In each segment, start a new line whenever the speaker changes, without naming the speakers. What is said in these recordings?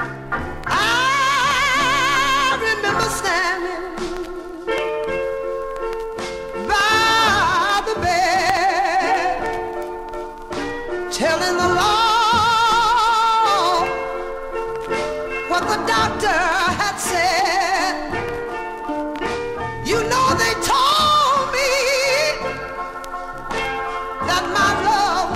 I remember standing by the bed, telling the Lord what the doctor had said. You know, they told me that my loved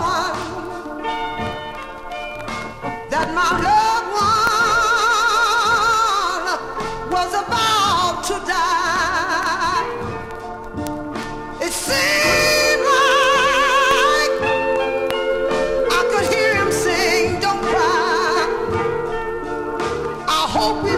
one was about to die. It seemed like I could hear him sing, "Don't cry, I hope we